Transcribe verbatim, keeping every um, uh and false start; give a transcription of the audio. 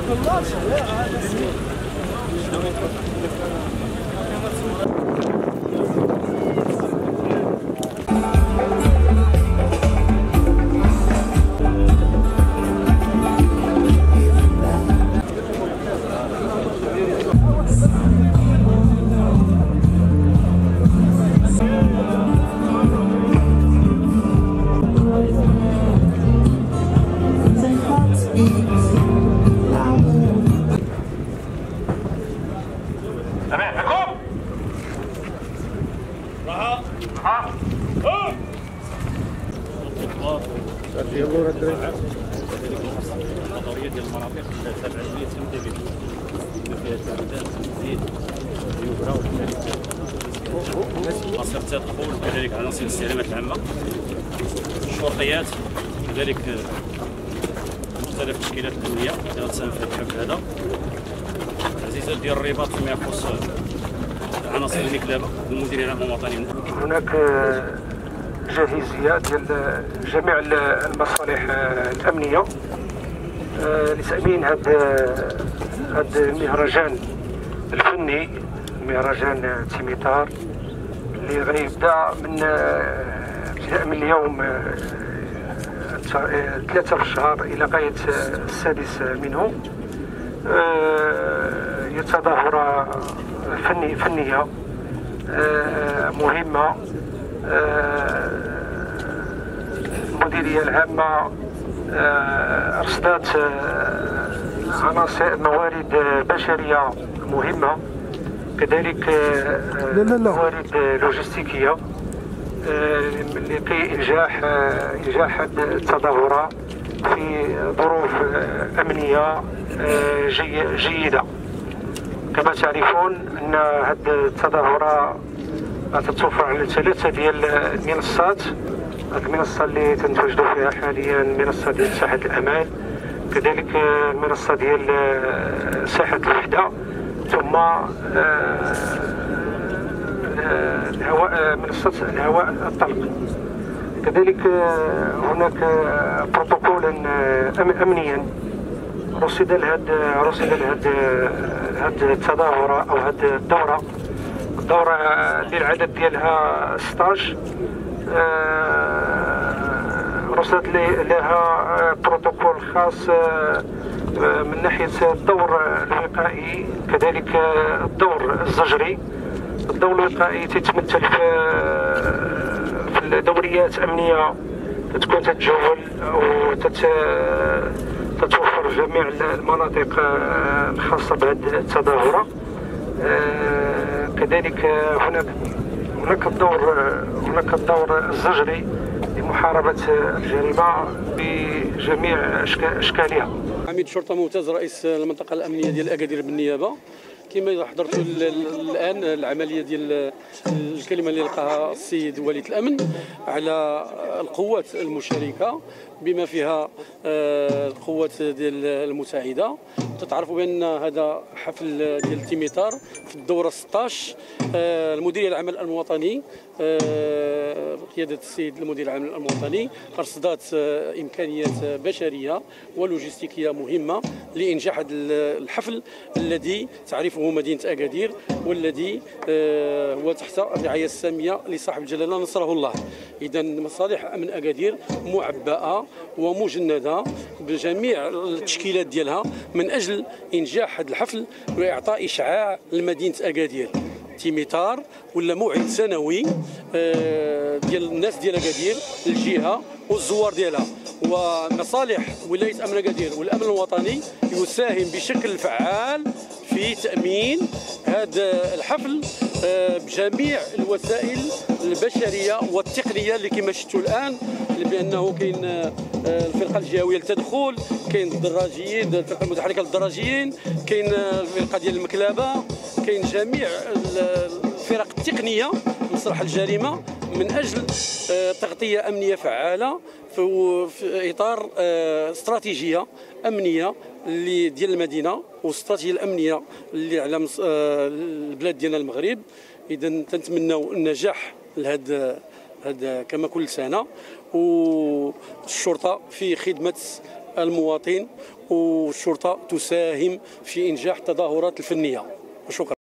النظريه ديال المناطق تابعه ليتم تبعيد فيها تعداد تزيد يبرى عناصر التدخل كذلك عناصر الاستعلامات العامه الشرطيات كذلك مختلف التشكيلات الامنيه اللي غتساهم في هذا الحفل هذا تعزيزات ديال الرباط فيما يخص عناصر المكلبه المديريه العام الوطني. هناك جاهزيه ديال جميع المصالح الامنيه لتامين هذا هذا المهرجان الفني، مهرجان تيميتار اللي غيبدا من ابتداء من اليوم ثلاثة في الشهر الى غايه السادس منه. هي تظاهره فني فنيه مهمه. المديريه العامه ارصدت عناصر موارد بشريه مهمه، كذلك موارد لوجستيكيه لكي انجاح انجاح التظاهره في ظروف امنيه جيده. كما تعرفون ان هذه التظاهره غتتوفر على ثلاثه ديال المنصات. المنصه اللي تنتواجدوا فيها حاليا منصه ديال ساحه الامان، كذلك المنصه ديال ساحه الوحده، ثم الهواء منصه الهواء الطلق. كذلك هناك بروتوكولا امنيا رصد لهذا رصد لهذا هذه التظاهره او هذه الدوره الدوره اللي العدد ديالها ستطاش. رصد لها بروتوكول خاص من ناحيه الدور الوقائي، كذلك الدور الزجري. الدور الوقائي تتمثل في في دوريات امنيه تكون تتجول او تتوفر جميع المناطق الخاصه بهذه التظاهره. كذلك هناك هناك الدور هناك الدور الزجري لمحاربه الجريمه بجميع اشكالها. عميد شرطه ممتاز رئيس المنطقه الامنيه ديال اكادير بالنيابه. كما حضرتوا الان العمليه ديال الكلمه اللي لقاها السيد ولي الامن على القوات المشاركه بما فيها القوات ديال المساعده. تتعرفوا بان هذا حفل ديال تيميتار في الدوره ستطاش. المديريه العام الوطني بقياده السيد المدير العام الوطني ارصدت امكانيات بشريه ولوجستيكيه مهمه لانجاح هذا الحفل الذي تعرفه مدينه اكادير، والذي هو تحت الرعايه الساميه لصاحب الجلاله نصره الله. اذا مصالح امن اكادير معبأه ومجنده بجميع التشكيلات ديالها من اجل انجاح هذا الحفل واعطاء اشعاع لمدينه اكادير. تيميتار ولا موعد سنوي ديال الناس ديال اكادير، الجهه والزوار ديالها، ومصالح ولايه امن اكادير والامن الوطني يساهم بشكل فعال في تامين هذا الحفل بجميع الوسائل البشريه والتقنيه اللي كما شفتوا الان، بانه كاين الفرقه الجهويه للتدخل، كاين الدراجيين الفرقه المتحركه للدراجيين، كاين الفرقه ديال المكلبه، كاين جميع الفرق التقنيه مسرح الجريمه من اجل تغطيه امنيه فعاله في اطار استراتيجيه امنيه اللي ديال المدينه والاستراتيجيه الامنيه اللي على البلاد ديالنا المغرب. اذا تنتمناو النجاح لهذا هذا كما كل سنه، والشرطه في خدمه المواطن والشرطه تساهم في انجاح التظاهرات الفنيه. شكرا.